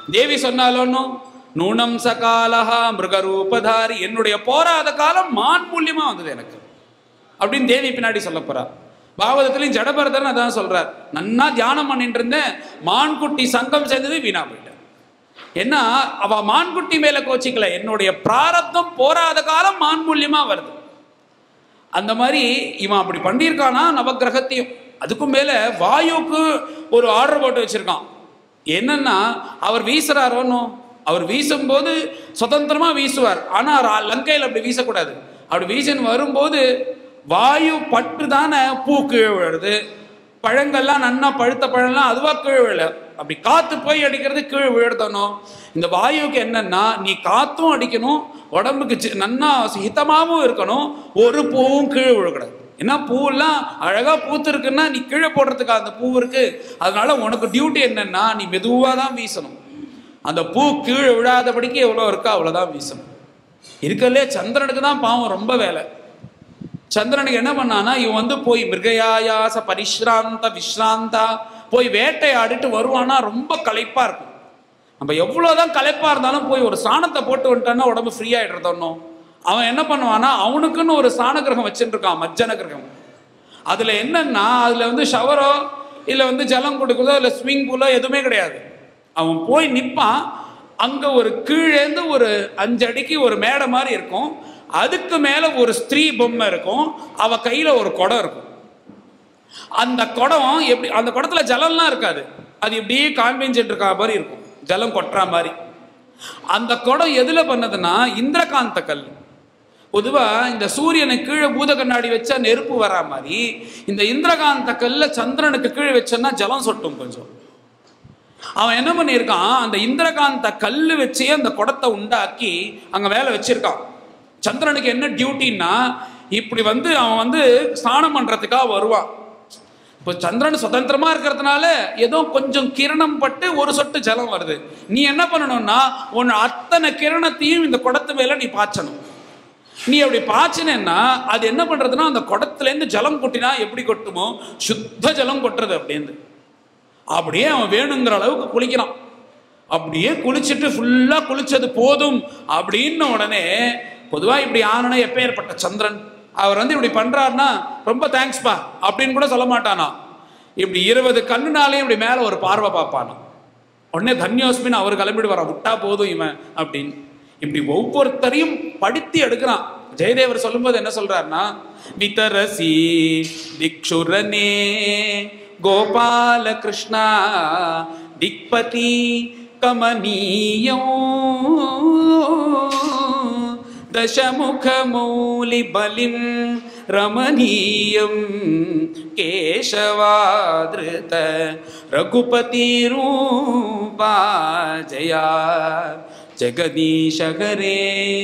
தேவி சொன்னாலும் நூனம் சகாலஹா மிருகரூபதாரி, என்னுடைய போராத காலம் மான் மூலியமா வந்தது எனக்கு அப்படின்னு தேவி பின்னாடி சொல்ல போறா. பாகவதத்திலையும் ஜடபரதன் அதான் சொல்றார், நன்னா தியானம் பண்ணிட்டு இருந்தேன், மான்குட்டி சங்கம் சேர்ந்தது வீணா போயிட்டேன். ஏன்னா அவ மான்குட்டி மேல கோச்சிக்கல, என்னுடைய பிராரப்தம் போராத காலம் மான் மூலியமா வருது. அந்த மாதிரி இவன் அப்படி பண்ணியிருக்கானா நவகிரகத்தையும். அதுக்கும் மேல வாயுக்கு ஒரு ஆர்டர் போட்டு வச்சிருக்கான். என்னன்னா அவர் வீசுறாரோன்னு, அவர் வீசும்போது சுதந்திரமா வீசுவார், ஆனா லங்கையில் அப்படி வீசக்கூடாது. அப்படி வீசன்னு வரும்போது வாயு பட்டு தானே பூ கீழே விழுது, பழங்கள்லாம் நன்னா பழுத்த பழம்லாம் அதுவா கீழே விழ, அப்படி காத்து போய் அடிக்கிறது கீழே விழுதணும். இந்த வாயுக்கு என்னன்னா நீ காத்தும் அடிக்கணும், உடம்புக்கு நன்னா ஹிதமாகவும் இருக்கணும், ஒரு பூவும் கீழே விழக்கூடாது. ஏன்னா பூவெல்லாம் அழகா பூத்து இருக்குன்னா நீ கீழே போடுறதுக்கு அந்த பூ இருக்கு. அதனால உனக்கு டியூட்டி என்னன்னா நீ மெதுவாக தான் வீசணும், அந்த பூ கீழே விழாதபடிக்கு எவ்வளோ இருக்கோ அவ்வளோதான் வீசணும். இருக்கலே சந்திரனுக்கு தான் பாவம் ரொம்ப வேலை. சந்திரனுக்கு என்ன பண்ணானா இவன் வந்து போய் மிருகயாயாச பரிஷ்ராந்த விஸ்ராந்தா போய் வேட்டையாடிட்டு வருவானா, ரொம்ப களைப்பா இருக்கும். நம்ம எவ்வளோதான் களைப்பா இருந்தாலும் போய் ஒரு சாணத்தை போட்டு வந்துட்டான்னா உடம்பு ஃப்ரீ ஆகிடுறதோன்னோ. அவன் என்ன பண்ணுவானா அவனுக்குன்னு ஒரு ஸ்நான கிரகம் வச்சுட்டு இருக்கான், மஜ்ஜன கிரகம். அதுல என்னன்னா அதுல வந்து ஷவரோ இல்லை வந்து ஜலம் கொடுக்குறதோ இல்லை ஸ்விமிங் பூலோ எதுவுமே கிடையாது. அவன் போய் நிற்பான், அங்க ஒரு கீழேந்து ஒரு 5 அடிக்கு ஒரு மேடை மாதிரி இருக்கும், அதுக்கு மேல ஒரு ஸ்திரீ பொம்மை இருக்கும், அவ கையில ஒரு குடம் இருக்கும். அந்த குடம் எப்படி, அந்த குடத்துல ஜலம்லாம் இருக்காது, அது இப்படியே காம்பிஞ்சிட்டு இருக்கா மாதிரி இருக்கும், ஜலம் கொட்டுற மாதிரி. அந்த குடம் எதுல பண்ணதுன்னா இந்திரகாந்த கல். பொதுவா இந்த சூரியனுக்கு கீழே பூத கண்ணாடி வச்சா நெருப்பு வரா மாதிரி இந்த இந்திரகாந்த கல்ல சந்திரனுக்கு கீழே வச்சோன்னா ஜலம் சொட்டும் கொஞ்சம். அவன் என்ன பண்ணியிருக்கான், அந்த இந்திரகாந்த கல்லு வச்சே அந்த குடத்தை உண்டாக்கி அங்க மேல வச்சிருக்கான். சந்திரனுக்கு என்ன டியூட்டின்னா இப்படி வந்து அவன் வந்து ஸ்நானம் பண்றதுக்காக வருவான். இப்போ சந்திரன் சுதந்திரமா இருக்கிறதுனால ஏதோ கொஞ்சம் கிரணம் பட்டு ஒரு சொட்டு ஜலம் வருது. நீ என்ன பண்ணணும்னா உன் அத்தனை கிரணத்தையும் இந்த குடத்து மேல நீ பாய்ச்சணும். நீ அப்படி பாய்ச்சினேன்னா அது என்ன பண்றதுன்னா அந்த குடத்துலேருந்து ஜலம் கொட்டினா எப்படி கொட்டுமோ சுத்த ஜலம் கொட்டுறது அப்படின்னு. அப்படியே அவன் வேணுங்கிற அளவுக்கு குளிக்கிறான். அப்படியே குளிச்சுட்டு ஃபுல்லா குளிச்சது போதும் அப்படின்னு உடனே பொதுவாக இப்படி ஆனனா எப்பேற்பட்ட சந்திரன் அவர் வந்து இப்படி பண்றாருன்னா ரொம்ப தேங்க்ஸ்பா அப்படின்னு கூட சொல்ல மாட்டானா. இப்படி 20 கண்ணுனாலையும் இப்படி மேல ஒரு பார்வை பார்ப்பானா. உடனே தன்யோஸ்மின் அவர் கிளம்பிட்டு வரான், விட்டா போதும் இவன் அப்படின்னு. இப்படி ஒவ்வொருத்தரையும் படுத்தி எடுக்கிறான். ஜெயதேவர் சொல்லும்போது என்ன சொல்றாருன்னா விதரசி திக்ஷுரனே கோபால கிருஷ்ணா திக்பதி கமனீயம் தசமுகமௌலி பலிம் ரமணீயம் கேசவாத்ருத ரகுபதி ரூபா ஜயா ஜெகதீஷகரே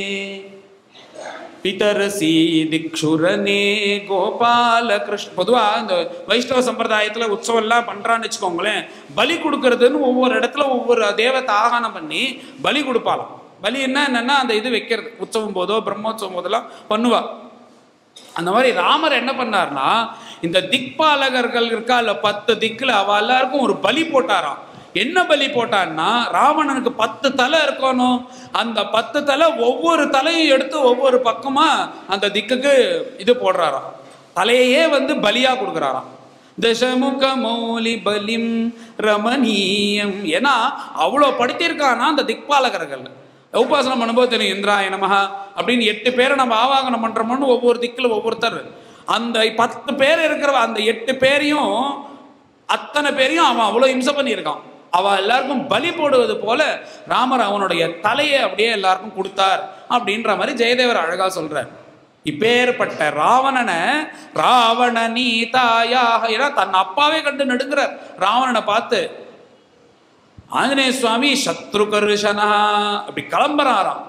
பிதரசி திக்ஷுரனே கோபால கிருஷ்ண. பொதுவாக இந்த வைஷ்ணவ சம்பிரதாயத்தில் உற்சவம்லாம் பண்ணுறான்னு வச்சுக்கோங்களேன், பலி கொடுக்கறதுன்னு ஒவ்வொரு இடத்துல ஒவ்வொரு தேவத்தை ஆகானம் பண்ணி பலி கொடுப்பாளாம். பலி என்னன்னா அந்த இது வைக்கிறது, உற்சவம் போதோ பிரம்மோற்சவம் போதெல்லாம் பண்ணுவா. அந்த மாதிரி ராமர் என்ன பண்ணார்னா இந்த திக்பாலகர்கள் இருக்கா இல்லை 10 திக்கில் அவ எல்லாருக்கும் ஒரு பலி போட்டாராம். என்ன பலி போட்டான்னா ராவணனுக்கு 10 தலை இருக்கணும், அந்த 10 தலை ஒவ்வொரு தலையும் எடுத்து ஒவ்வொரு பக்கமா அந்த திக்குக்கு இது போடுறாராம், தலையே வந்து பலியா கொடுக்குறாராம். தசமுக மௌலி பலிம் ரமணீயம். ஏன்னா அவ்வளோ படுத்திருக்கானா அந்த திக்பாலகர்கள். உபாசனம் பண்ணும்போது தெரியும், இந்திராய நமஹ அப்படின்னு 8 பேரை நம்ம ஆவாகனம் பண்றோம்னு ஒவ்வொரு திக்கில் ஒவ்வொருத்தர். அந்த 10 பேர் இருக்கிற அந்த 8 பேரையும் அத்தனை பேரையும் அவன் அவ்வளோ இம்சை பண்ணியிருக்கான். அவ எல்லாருக்கும் பலி போடுவது போல ராமர் அவனுடைய தலையை அப்படியே எல்லாருக்கும் கொடுத்தார் அப்படின்ற மாதிரி ஜெயதேவர் அழகா சொல்றார். இப்பேற்பட்ட ராவணனை ராவண நீதாயாக, ஏன்னா தன் அப்பாவே கண்டு நடுங்கிறார் ராவணனை பார்த்து. ஆஞ்சநேய சுவாமி சத்ருகர்ஷனா அப்படி கிளம்புறாராம்.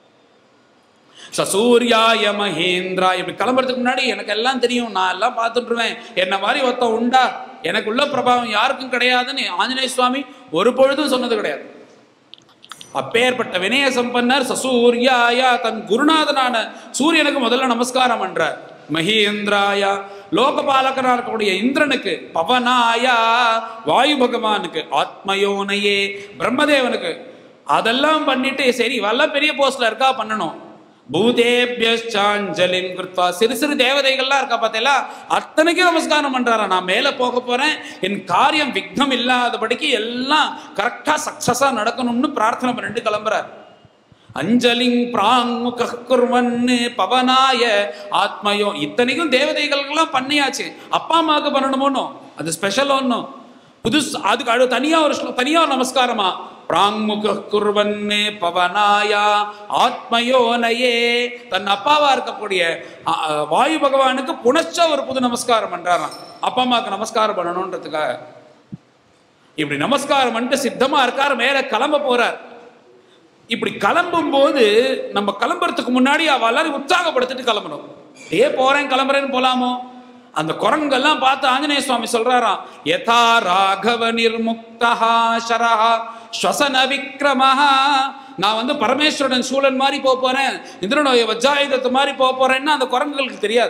சசூர்யாய மகேந்திரா இப்படி கிளம்புறதுக்கு முன்னாடி எனக்கு எல்லாம் தெரியும், நான் எல்லாம் பார்த்துட்டுருவேன், என்ன மாதிரி ஒருத்த உண்டா, எனக்குள்ள பிரபாவம் யாருக்கும் கிடையாதுன்னு ஆஞ்சநேய சுவாமி ஒரு பொழுதும் சொன்னது கிடையாது. அப்பேற்பட்ட வினய சம்பன்னர் சசூர்யாயா, தன் குருநாதனான சூரியனுக்கு முதல்ல நமஸ்காரம் பண்றார். மகேந்திராயா லோகபாலகனா இருக்கக்கூடிய இந்திரனுக்கு, பவனாயா வாயு பகவானுக்கு, ஆத்மயோனையே பிரம்மதேவனுக்கு, அதெல்லாம் பண்ணிட்டு சரி இவெல்லாம் பெரிய போஸ்ட்ல இருக்கா பண்ணணும். பூதேபியஞ்சாஞ்சலின் கிருத்வா, சிறு சிறு தேவதைகள்லாம் இருக்கா பார்த்தீங்களா, அத்தனைக்கும் நமஸ்காரம் பண்றாரா. நான் மேல போக போறேன், என் காரியம் விக்னம் இல்லாதபடிக்கு எல்லாம் கரெக்டா சக்சஸா நடக்கணும்னு பிரார்த்தனை பண்ணிட்டு கிளம்புறார். அஞ்சலிங் பிராங்முக குர்வன்னு பவனாய ஆத்மயோ, இத்தனைக்கும் தேவதைகளுக்கெல்லாம் பண்ணியாச்சு, அப்பா அம்மாவுக்கு பண்ணணுமோனோ அது ஸ்பெஷல் ஒன்னும் புதுசு. அதுக்கு தனியா ஒரு நமஸ்காரமா, பிராங்முக குர்வன்னு பவனாயா ஆத்மயோனயே, தன் அப்பாவா இருக்கக்கூடிய வாயு பகவானுக்கு புனச்ச ஒரு புது நமஸ்காரம் பண்றாராம், அப்பா அம்மாவுக்கு நமஸ்காரம் பண்ணணும்ன்றதுக்காக. இப்படி நமஸ்காரம் பண்ணிட்டு சித்தமா இருக்கார், மேல கிளம்ப போறார். இப்படி கிளம்பும் போது நம்ம கிளம்புறதுக்கு முன்னாடி எல்லாரும் உற்சாகப்படுத்திட்டு கிளம்பணும். போறேன் கிளம்புறேன்னு போலாமோ, அந்த குரங்கெல்லாம் பார்த்து ஆஞ்சநேய சுவாமி சொல்றாராம், யதா ராகவ நிர்முக்தா ஷரஹா ஸ்வசன விக்ரமஹா, நான் பரமேஸ்வரன் சூழன் மாதிரி போறேன், இந்திரனுடைய வஜ்ராயுதத்தை மாதிரி போறேன்னா அந்த குரங்குகளுக்கு தெரியாது.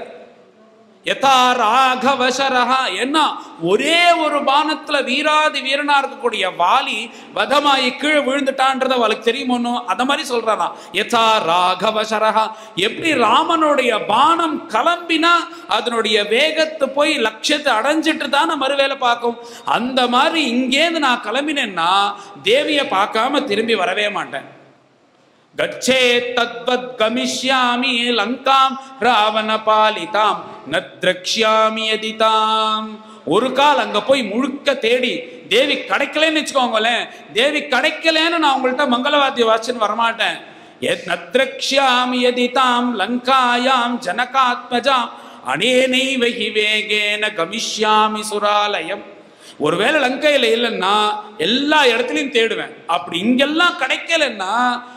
யதா ராகவ ஷரஹா, என்ன ஒரே ஒரு பானத்துல வீராதி வீரனா இருக்கக்கூடிய வாலி வதமாயி கீழே விழுந்துட்டான்றத அவளுக்கு தெரியுமோ, அத மாதிரி சொல்றானா. யதா ராகவ ஷரஹா, எப்படி ராமனுடைய பானம் கிளம்பினா அதனுடைய வேகத்தை போய் லட்சியத்தை அடைஞ்சிட்டு தானே மறுவேளை பார்க்கும், அந்த மாதிரி இங்கேருந்து நான் கிளம்பினேன்னா தேவியை பார்க்காம திரும்பி வரவே மாட்டேன். கச்சே தத்வத் கமிஷ்யாமி லங்காம் ராவண பாலிதாம் நத்ரக்ஷ்யாமி யதிதாம். ஒரு கால் அங்க போய் முழுக்க தேடி தேவி கிடைக்கலன்னு வச்சுக்கோங்களேன், தேவி கிடைக்கலன்னு நான் உங்கள்கிட்ட மங்களவாத்திய வாசின்னு வரமாட்டேன். நத்ரக்ஷ்யாமி யதிதாம் லங்காயாம் ஜனகாத்மஜாம் அனேனைவ ஹி வேகேன கமிஷ்யாமி சுராலயம். ஒருவேளை லங்கையில இல்லைன்னா எல்லா இடத்துலையும் தேடுவேன், அப்படி இங்கெல்லாம் கிடைக்கலன்னா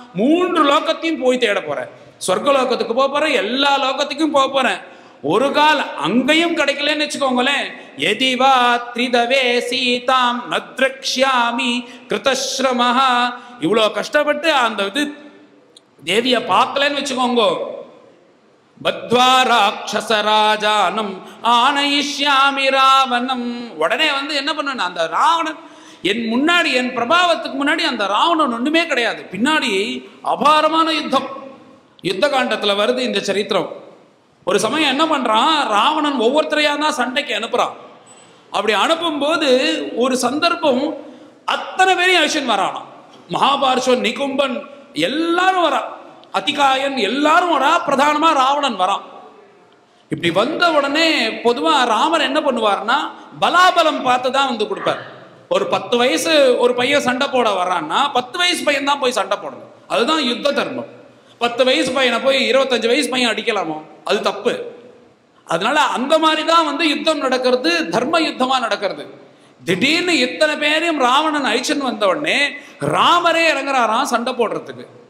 3 லோகத்தையும் போய் தேட போறேன். சொர்க்க லோகத்துக்கு போக போறேன், எல்லா லோகத்துக்கும் போக போறேன். ஒரு கால் அங்கேயும் கிடைக்கலன்னு வச்சுக்கோங்களேன், எதிவா த்ரிதவே சீதாம் நத்ரக்ஷ்யாமி கிருதஸ்ரமஹா. இவ்வளோ கஷ்டப்பட்டு அந்த தேவியை பார்க்கலன்னு வச்சுக்கோங்க, பத்வா ராட்சச ராஜானம் ஆனயிஷ்யாமி ராவணம். உடனே என்ன பண்ணணும், அந்த ராவணன் என் முன்னாடி, என் பிரபாவத்துக்கு முன்னாடி அந்த ராவணன் ஒண்ணுமே கிடையாது, பின்னாடி அபாரமான யுத்தம். யுத்த காண்டத்துல வருது இந்த சரித்திரம். ஒரு சமயம் என்ன பண்றான், ராவணன் ஒவ்வொருத்தரையா தான் சண்டைக்கு அனுப்புறான். அப்படி அனுப்பும் போது ஒரு சந்தர்ப்பம் அத்தனை பேரையும் அழிச்சுன்னு வரானாம். மகாபாரஷன், நிகும்பன் எல்லாரும் வரா, அதிகாயன் எல்லாரும் வரா, பிரதானமா ராவணன் வரான். இப்படி வந்த உடனே பொதுவா ராமர் என்ன பண்ணுவார்னா பலாபலம் பார்த்து தான் கொடுப்பார். ஒரு 10 வயசு ஒரு பையன் சண்டை போட வர்றான்னா 10 வயசு பையன் தான் போய் சண்டை போடணும், அதுதான் யுத்த தர்மம். 10 வயசு பையனை போய் 25 வயசு பையன் அடிக்கலாமோ, அது தப்பு. அதனால அந்த மாதிரி தான் யுத்தம் நடக்கிறது, தர்ம யுத்தமா நடக்கிறது. திடீர்னு இத்தனை பேரையும் ராவணன் அழிச்சுன்னு வந்த உடனே ராமரே இறங்குறாராம் சண்டை போடுறதுக்கு.